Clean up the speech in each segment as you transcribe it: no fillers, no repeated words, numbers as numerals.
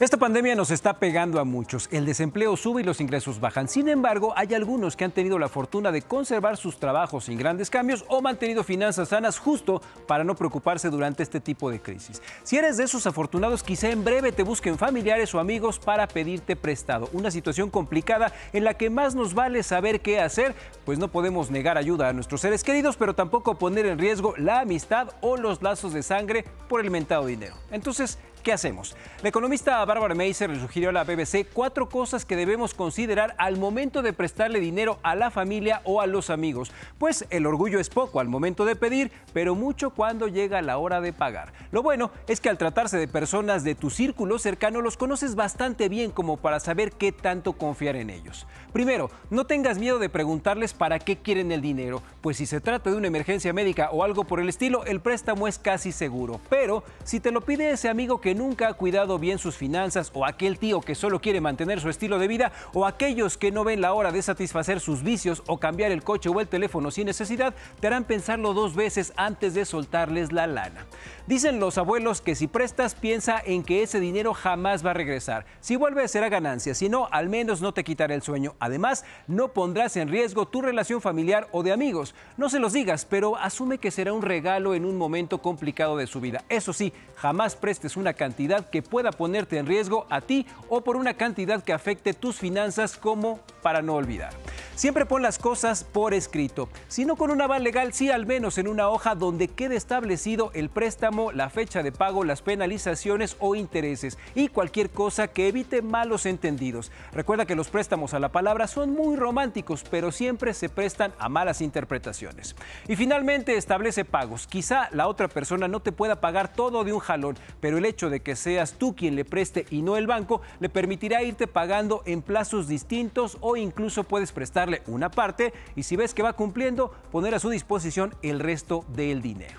Esta pandemia nos está pegando a muchos. El desempleo sube y los ingresos bajan. Sin embargo, hay algunos que han tenido la fortuna de conservar sus trabajos sin grandes cambios o mantenido finanzas sanas justo para no preocuparse durante este tipo de crisis. Si eres de esos afortunados, quizá en breve te busquen familiares o amigos para pedirte prestado. Una situación complicada en la que más nos vale saber qué hacer, pues no podemos negar ayuda a nuestros seres queridos, pero tampoco poner en riesgo la amistad o los lazos de sangre por el mentado dinero. Entonces, ¿qué hacemos? La economista Barbara Meiser le sugirió a la BBC 4 cosas que debemos considerar al momento de prestarle dinero a la familia o a los amigos. Pues el orgullo es poco al momento de pedir, pero mucho cuando llega la hora de pagar. Lo bueno es que al tratarse de personas de tu círculo cercano, los conoces bastante bien como para saber qué tanto confiar en ellos. Primero, no tengas miedo de preguntarles para qué quieren el dinero, pues si se trata de una emergencia médica o algo por el estilo, el préstamo es casi seguro. Pero si te lo pide ese amigo que nunca ha cuidado bien sus finanzas, o aquel tío que solo quiere mantener su estilo de vida, o aquellos que no ven la hora de satisfacer sus vicios o cambiar el coche o el teléfono sin necesidad, te harán pensarlo 2 veces antes de soltarles la lana. Dicen los abuelos que si prestas, piensa en que ese dinero jamás va a regresar. Si vuelve, será ganancia, si no, al menos no te quitará el sueño. Además, no pondrás en riesgo tu relación familiar o de amigos. No se los digas, pero asume que será un regalo en un momento complicado de su vida. Eso sí, jamás prestes una cantidad que pueda ponerte en riesgo a ti o por una cantidad que afecte tus finanzas, como para no olvidar. Siempre pon las cosas por escrito. Si no con un aval legal, sí al menos en una hoja donde quede establecido el préstamo, la fecha de pago, las penalizaciones o intereses y cualquier cosa que evite malos entendidos. Recuerda que los préstamos a la palabra son muy románticos, pero siempre se prestan a malas interpretaciones. Y finalmente, establece pagos. Quizá la otra persona no te pueda pagar todo de un jalón, pero el hecho de que seas tú quien le preste y no el banco le permitirá irte pagando en plazos distintos, o incluso puedes prestarle una parte y, si ves que va cumpliendo, poner a su disposición el resto del dinero.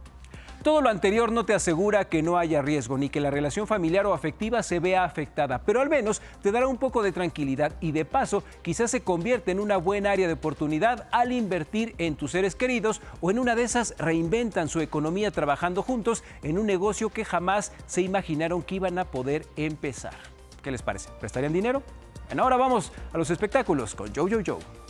Todo lo anterior no te asegura que no haya riesgo ni que la relación familiar o afectiva se vea afectada, pero al menos te dará un poco de tranquilidad y, de paso, quizás se convierte en una buena área de oportunidad al invertir en tus seres queridos, o en una de esas reinventan su economía trabajando juntos en un negocio que jamás se imaginaron que iban a poder empezar. ¿Qué les parece? ¿Prestarían dinero? Ahora vamos a los espectáculos con Jojo Joe.